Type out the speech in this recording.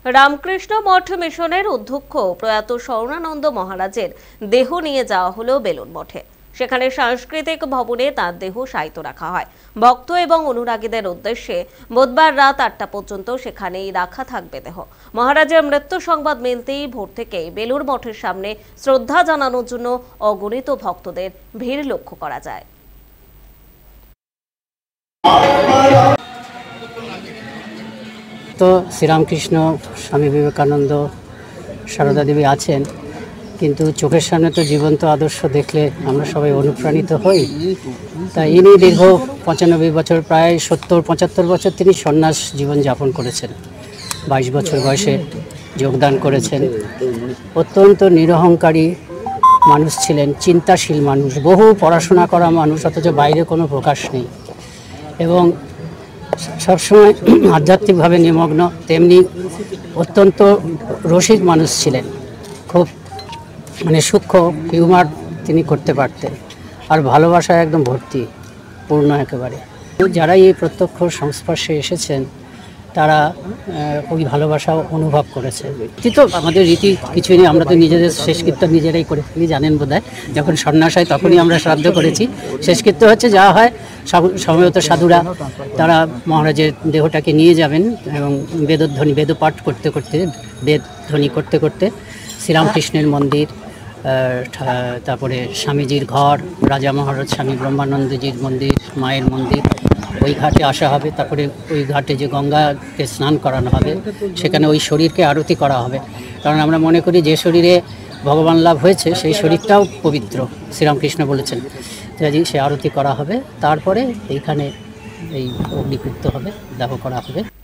রামকৃষ্ণ মঠ মিশনের অধ্যক্ষ প্রয়াত স্বর্ণানন্দ মহারাজের দেহ নিয়ে যাওয়া হলো বেলুড় মঠে। সেখানে সাংস্কৃতিক ভবনে তার দেহ শায়িত রাখা হয়। ভক্ত এবং অনুরাগীদের উদ্দেশ্যে বুধবার রাত 8টা পর্যন্ত সেখানেই রাখা থাকবে দেহ। মহারাজের মৃত্যু সংবাদ মিলতেই ভোর থেকেই বেলুড় মঠের সামনে শ্রদ্ধা জানানোর জন্য অগণিত ভক্তদের ভিড় লক্ষ্য করা যায়। তো শ্রীরামকৃষ্ণ, স্বামী বিবেকানন্দ, সারদা দেবী আছেন, কিন্তু চোখের সামনে তো জীবন্ত আদর্শ দেখলে আমরা সবাই অনুপ্রাণিত হই। তাই ইনি দীর্ঘ 95 বছর, প্রায় 70-75 বছর তিনি সন্ন্যাস জীবন যাপন করেছেন। 22 বছর বয়সে যোগদান করেছেন। অত্যন্ত নিরহংকারী মানুষ ছিলেন, চিন্তাশীল মানুষ, বহু পড়াশোনা করা মানুষ, অথচ বাইরে কোনো প্রকাশ নেই এবং সবসময় আধ্যাত্মিকভাবে নিমগ্ন। তেমনি অত্যন্ত রসিক মানুষ ছিলেন, খুব সূক্ষ্ম হিউমার তিনি করতে পারতেন, আর ভালোবাসায় একদম ভর্তি, পূর্ণ একেবারে। যারা এই প্রত্যক্ষ সংস্পর্শে এসেছেন তারা ওই ভালোবাসা অনুভব করেছে। রীতি তো আমাদের রীতি কিছুই নেই, আমরা তো নিজেদের শেষকৃত্য নিজেরাই করে ফেলি, জানেন বোধহয়। যখন সন্ন্যাস হয় তখনই আমরা শ্রাদ্ধ করেছি। শেষকৃত্য হচ্ছে যা হয়, সময়ত সাধুরা তারা মহারাজের দেহটাকে নিয়ে যাবেন এবং বেদপাঠ করতে করতে, বেদধ্বনি করতে করতে শ্রীরামকৃষ্ণের মন্দির, তারপরে স্বামীজির ঘর, রাজা মহারাজ স্বামী ব্রহ্মানন্দজির মন্দির, মায়ের মন্দির, ওই ঘাটে আসা হবে। তারপরে ওই ঘাটে যে গঙ্গাকে স্নান করানো হবে, সেখানে ওই শরীরকে আরতি করা হবে। কারণ আমরা মনে করি যে শরীরে ভগবান লাভ হয়েছে সেই শরীরটাও পবিত্র, শ্রীরামকৃষ্ণ বলেছেন। কাজেই সে আরতি করা হবে, তারপরে এইখানে এই অগ্নিকৃত্য হবে, দাহ করা হবে।